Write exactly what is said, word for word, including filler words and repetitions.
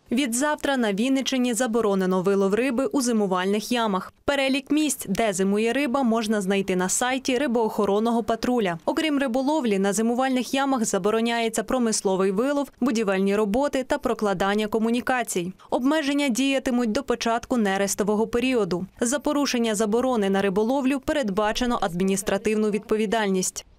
Відзавтра на Вінниччині заборонено вилов риби у зимувальних ямах. Перелік місць, де зимує риба, можна знайти на сайті рибоохоронного патруля. Окрім риболовлі, на зимувальних ямах забороняється промисловий вилов, будівельні роботи та прокладання комунікацій. Обмеження діятимуть до початку нерестового періоду. За порушення заборони на риболовлю передбачено адміністративну відповідальність.